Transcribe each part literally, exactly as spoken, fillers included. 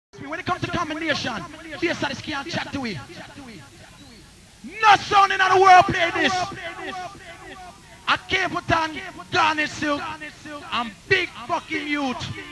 When it comes to combination, this is can't chat to it. No sound in the world play this. A Capleton, Garnet Silk, and big fucking youth.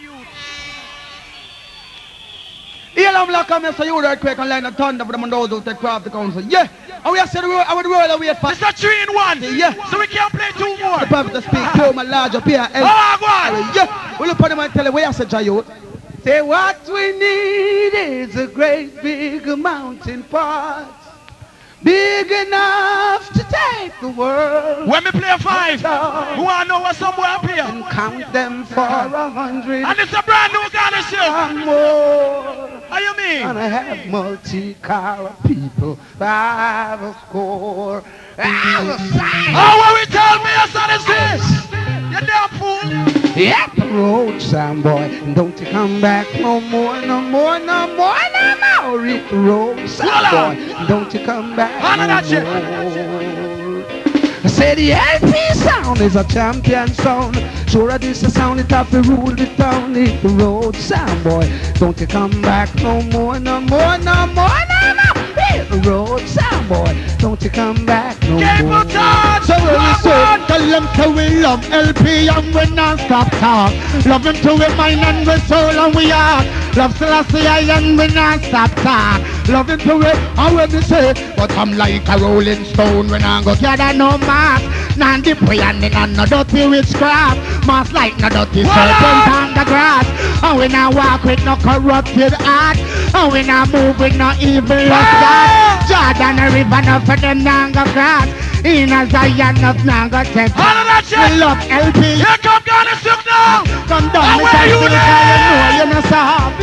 Here I'm like I'm so you earthquake and line of thunder for the Mondos who take craft the council. Yeah. And we are saying I would roll away for it's a three in one. Yeah. So we can't play two more. The prophet to speak to my large up here. Oh, go on. Yeah. We look at them and tell them where I said youth. Say what we need is a great big mountain pot. Big enough to take the world. When we play five, who wanna know what's somewhere up here? And count them for a hundred. And it's a brand new Garnet Silk. More. How you mean? And I have multi-color people by the score. Oh, what we tell me, your son is this? You damn fool. Yep, road sound boy, don't you come back no more, no more, no more, no more. Hit the road sound boy, don't you come back no more. I said the L P sound is a champion sound. Sure this a sound it have to rule the town. Hit the road sound boy, don't you come back no more, no more, no more, no more. Hit the road sound boy, don't you come back no more. Touch. So when we say, tell them to we love L P and we non stop talk. Love him to we mind and we soul and we heart. Love Selassie and we non stop talk. Love him to we, and when we say, but I'm like a rolling stone when I go gather no mass. None dip we and in no dirty witchcraft. Mass like no dirty serpent on the grass. And we not walk with no corrupted heart. And we not move with no evil lust God. Jordan a river no for them nanga grass. In a Zion of nanga take. We love L P. Here come Garnet Silk now. Come down, Mister Silk, you know you know stop.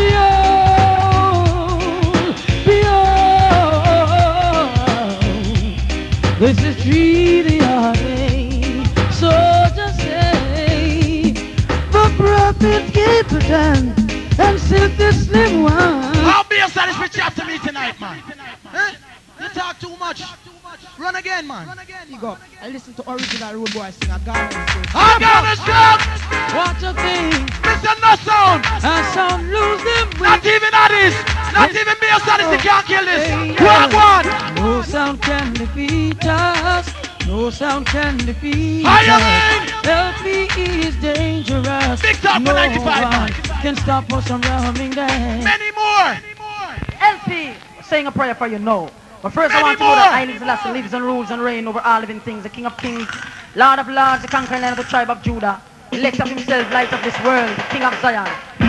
This is treaty army, so just say the prophet Capleton and Silk the Slim One. I'll be a satisfied chat to me tonight, man. Eh? You talk too much. Run again, man. You go. I listen to original Rude Boy sing a Garnet Silk. I got a shot. What a thing! Mister No Sound. I sound lose them. Not even that is. Not even be a satisfied can't kill this. Walk one. No sound can defeat us. No sound can defeat How you us. L P is dangerous. Big talk for no ninety-five, one man. can stop us from roaming down. Many more. L P, saying a prayer for you now. But first Many I want to more. know that I Selassie lives and rules and reign over all living things. The King of Kings, Lord of Lords, the conquering Lion of the tribe of Judah. Elect of himself, light of this world, the King of Zion.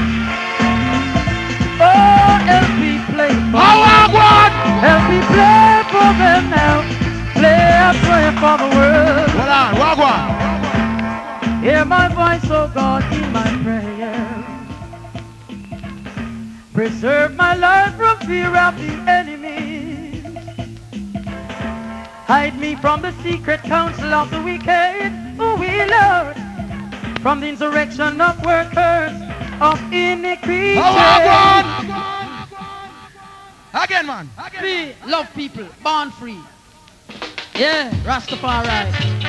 Oh, L P play for How I want. L P play for them now. Play a prayer for the world. Hold on, walk one. Hear my voice, oh God, in my prayer. Preserve my life from fear of the enemy. Hide me from the secret counsel of the wicked, oh we Lord. From the insurrection of workers of iniquity. How I want. Again, man. Free, love people, born free. Yeah, Rastafari.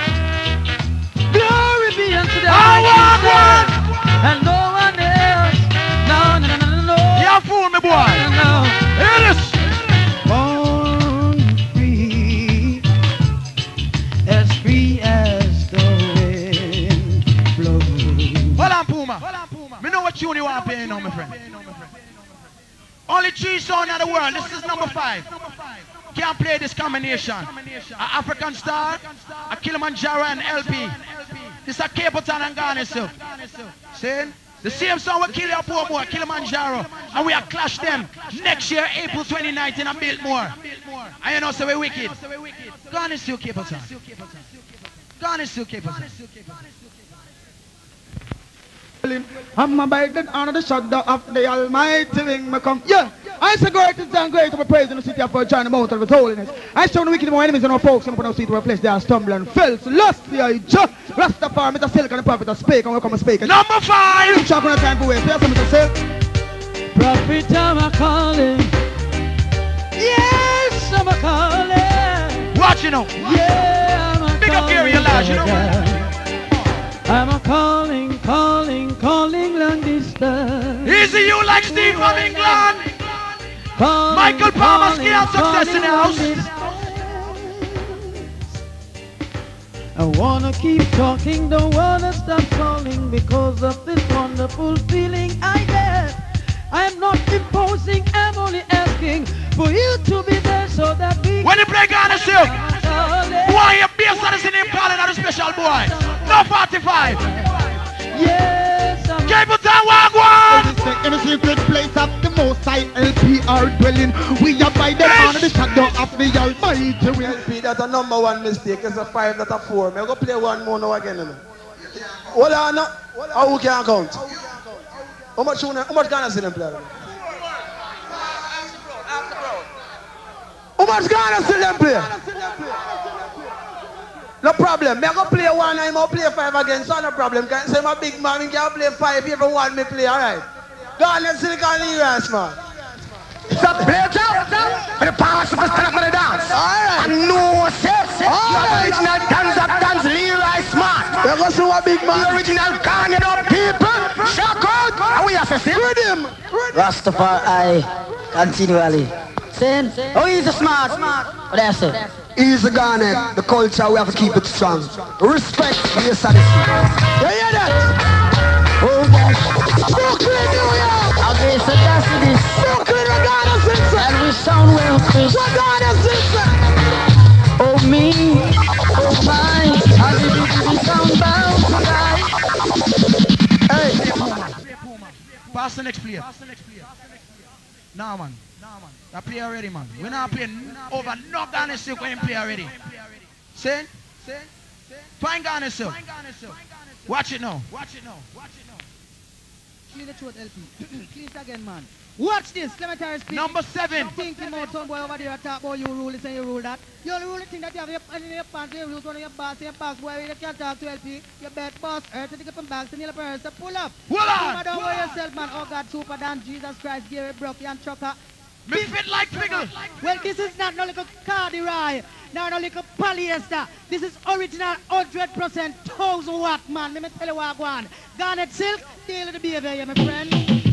Glory be unto the How I and no one else. No, no, no, no, no, no. You fool me, boy. No, no. Hear this. Born free, as free as the wind blows. Hold on, Puma. Hold on, Puma. Me know what tune you want to play now, my friend. Only three songs in the world. This is number five. Can't play this combination. A African Star, a Kilimanjaro and L P. This is a Capleton and Garnet Silk. See? The same song will kill your poor boy, Kilimanjaro. And we are clash them next year, April twenty nineteen, and Biltmore. And you know, so we're wicked. Garnet Silk, Capleton. Garnet Silk, Capleton. I'm abiding under the shadow of the Almighty wing me come. Yeah, I say great is and great to be praised in the city of our China mountain of his holiness. I show the wicked my enemies and our folks and upon our seat to our place they are stumbling. Filth, lust, the eye, just Rastafari, Mister Silk and the prophet of speak and we come and speak. Number five! Shop on the time for waste. Yes, Mister Silk. Prophet, I'm a calling. Yes, I'm a calling. Watch you know. Yeah, I'm a Big up here, you lads, you know. I'm a calling, calling, calling long distance. Easy, you like Steve from England. Calling, Michael Palmer, calling, Ski and Success in the house. calling. I wanna keep talking, don't wanna stop calling because of this wonderful feeling I get. I am not imposing, I'm only asking for you to be there so that we When you play Ghana Silk, why you bass on the singing calling out a special boy? No forty-five. Yes, I'm Cable Town Wagwan. In the secret place of the Most High L P R dwelling, we abide under the shadow of the Almighty will. L P, that's a number one mistake. It's a five, not a four. I'm going to play one more now again. You know. Hold on now. How we can count? How much, how much Ghana still play? How much Ghana still play? No problem. I'm going to play one and I'm going to play five again. So no problem. Can say my big man, I can play five if you want me play. All right. Ghana still can hear man. Stop play it out. For the past of the stand up for the dance. Alright. And no sense. Alright. The original dance of dance Leroy Smart. We're going to see what big The man. original Ghanaian up people. Shock out. And we have to see. Read him. Rastafari, continually. Saying, oh, he's a smart. What I say? He's a Ghana. The culture, we have to keep it strong. Respect for your satisfaction. You hear that? Oh, gosh. Brooklyn, New York. Okay, so that's this. Brooklyn, we Ghana since. And we sound well, Chris. We Ghana since. Oh, me. Oh, my. How did we sound bound tonight? Hey. Pass the next player. Nah, man. I play already, man. We're not playing over no Ghana Silk when you play already. See? Find Ghana Silk. Watch it now. Watch it now. Watch it now. Clean the throat, L P. Clean it again, man. Watch this. Let me tell you speak. Number seven. Thinking about some boy over there talk about you rule this and you rule that. You only rule the thing that you have your, in your pants, you rule one of your boss, your boss boy, you can't talk to L P. Your bed boss, earth, you take up and bags, and you'll appear, so pull up. Hold on. Come down with yourself, man. Oh God, super Dan, Jesus Christ, Gary, Brocky, and Trucker. Me fit like Piggle. Well, this is not no little Cardi Rye, no no little polyester. This is original one hundred percent thousand watt, man. Let me tell you what I want. Garnet Silk, deal with the behavior here, my friend.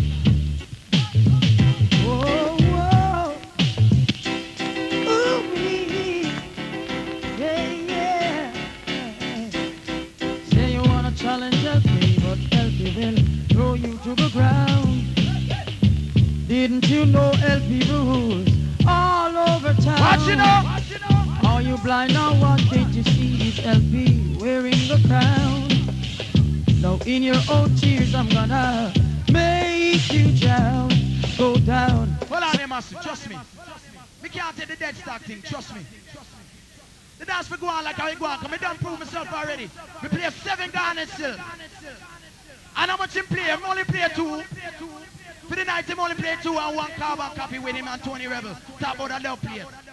Whoa, whoa. Ooh, me. Yeah, yeah. Say you wanna challenge L P, but L P will throw you to the ground. Didn't you know L P rules all over town? Watch it now. Are you blind now? What can't you see is L P wearing the crown? Now in your own tears I'm gonna make you drown. Go down. Hold on there, massive. Trust me. We can't take the dead stock thing. Trust me. The dance we go on like how we go on. Cause I done prove myself already. We play seven Ghana Silk. And how much him play? I only play two. For the night, him only play two and one carbon copy with him and Tony Rebel. Talk about that love play.